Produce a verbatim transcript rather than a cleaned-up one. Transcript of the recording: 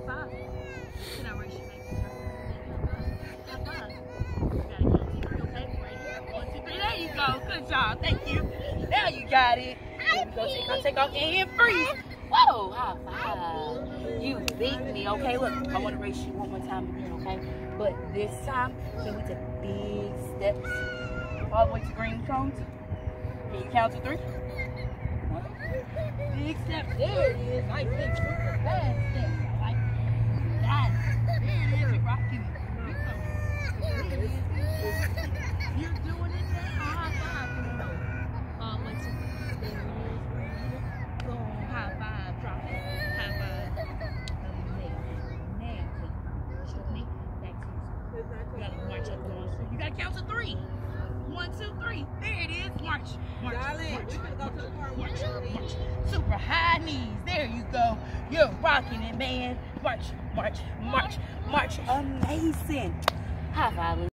five. Can I raise your leg? High five. You gotta count to three, okay? Right here. One, two, three. There you go. Good job. Thank you. Now you got it. Here we go. Take off, take off, and freeze. Whoa, high five. You beat me, okay? Look, I want to race you one more time again, okay? But this time, can we take big steps all the way to green cones? Can you count to three? One. Big steps. There it is. Nice big super fast steps. I like it. Got it. There it is. You're rocking it. There it is. You're doing it now. High five. Um, one, two, three. There it is. Boom. High five. Drop it. High five. You gotta march up going. You gotta count to three. One, two, three. There it is. March. March. Darling, march, we can go to the car. march, march. Super high knees. There you go. You're rocking it, man. March, march, march, march. Amazing. High five.